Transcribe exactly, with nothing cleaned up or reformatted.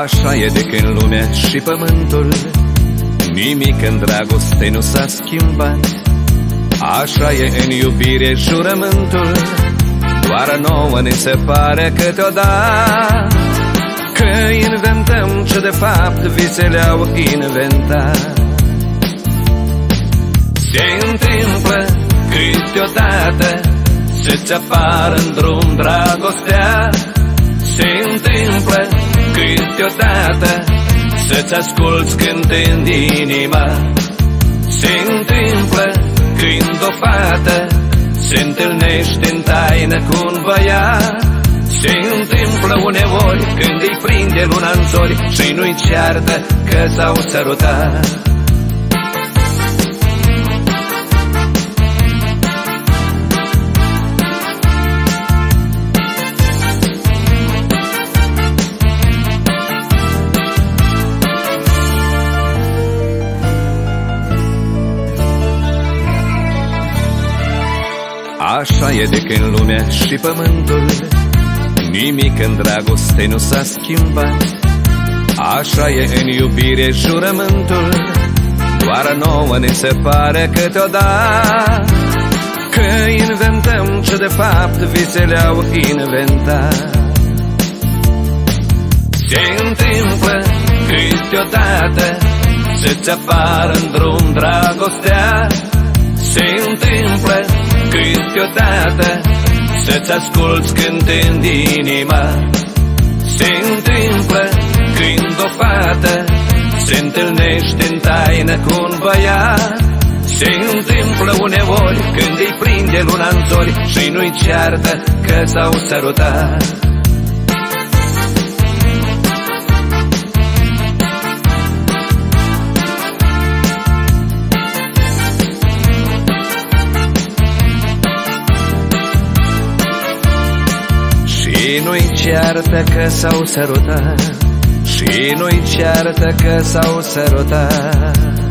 Așa e de când lumea și pământul, nimic în dragoste nu s-a schimbat. Așa e în iubire jurământul, doar nouă ne se pare câteodată că inventăm ce de fapt visele au inventat. Se întâmplă câteodată să-ți apară în drum dragostea. Se întâmplă câteodată să-ți asculți cântând inima. Se întâmplă când o fată se întâlnește în taină cu un băiat. Se întâmplă uneori când îi prinde luna în zori și nu-i ceartă că s-au sărutat. Așa e de când lumea și pământul, nimic în dragoste nu s-a schimbat. Așa e în iubire jurământul, doar nouă ne se pare câteodată că inventăm ce de fapt visele au inventat. Se întâmplă câteodată să-ți apară în drum dragostea. Se întâmplă câteodată să-ți asculți cântând inima. Se întâmplă când o fată se întâlnește în taină cu un băiat. Se întâmplă uneori când îi prinde luna în zori și nu-i ceartă că s-au sărutat. Și nu-i ceartă că s-au sărutat, și nu-i ceartă că s-au sărutat.